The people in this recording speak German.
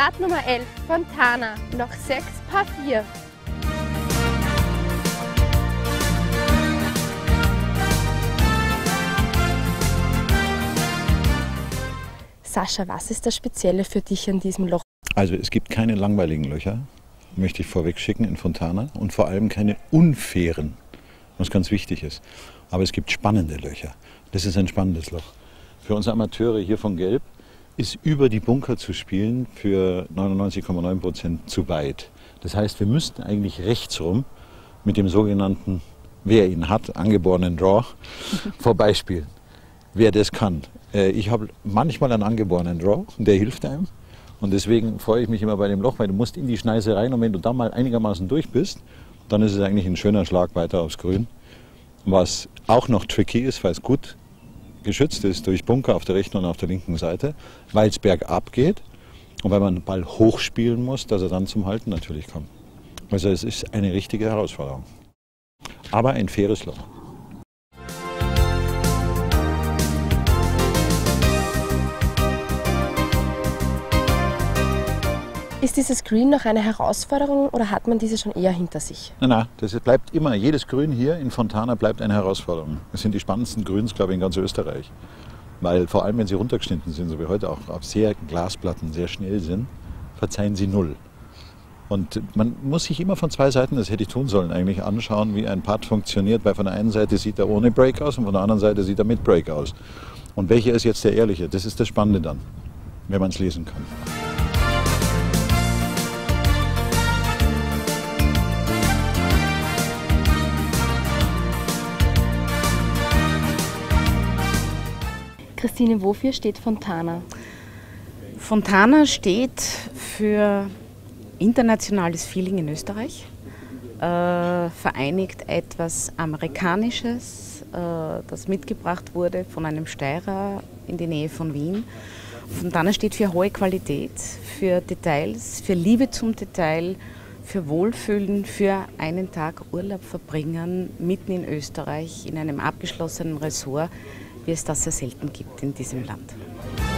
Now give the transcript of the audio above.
Startnummer 11, Fontana, Loch 6, Paar 4. Sascha, was ist das Spezielle für dich an diesem Loch? Also es gibt keine langweiligen Löcher, möchte ich vorweg schicken in Fontana, und vor allem keine unfairen, was ganz wichtig ist. Aber es gibt spannende Löcher. Das ist ein spannendes Loch. Für uns Amateure hier von Gelb ist über die Bunker zu spielen für 99,9% zu weit. Das heißt, wir müssten eigentlich rechtsrum mit dem sogenannten, wer ihn hat, angeborenen Draw vorbeispielen. Wer das kann. Ich habe manchmal einen angeborenen Draw, der hilft einem. Und deswegen freue ich mich immer bei dem Loch, weil du musst in die Schneise rein und wenn du da mal einigermaßen durch bist, dann ist es eigentlich ein schöner Schlag weiter aufs Grün. Was auch noch tricky ist, weil es gut geschützt ist durch Bunker auf der rechten und auf der linken Seite, weil es bergab geht und weil man den Ball hochspielen muss, dass er dann zum Halten natürlich kommt. Also es ist eine richtige Herausforderung. Aber ein faires Loch. Ist dieses Green noch eine Herausforderung oder hat man diese schon eher hinter sich? Nein, das bleibt immer, jedes Grün hier in Fontana bleibt eine Herausforderung. Das sind die spannendsten Grüns, glaube ich, in ganz Österreich. Weil vor allem, wenn sie runtergeschnitten sind, so wie heute auch auf sehr Glasplatten sehr schnell sind, verzeihen sie null. Und man muss sich immer von zwei Seiten, das hätte ich tun sollen, eigentlich anschauen, wie ein Putt funktioniert. Weil von der einen Seite sieht er ohne Break aus und von der anderen Seite sieht er mit Break aus. Und welcher ist jetzt der ehrliche? Das ist das Spannende dann, wenn man es lesen kann. Christine, wofür steht Fontana? Fontana steht für internationales Feeling in Österreich, vereinigt etwas Amerikanisches, das mitgebracht wurde von einem Steirer in die Nähe von Wien. Fontana steht für hohe Qualität, für Details, für Liebe zum Detail, für Wohlfühlen, für einen Tag Urlaub verbringen, mitten in Österreich, in einem abgeschlossenen Ressort, wie es das sehr selten gibt in diesem Land.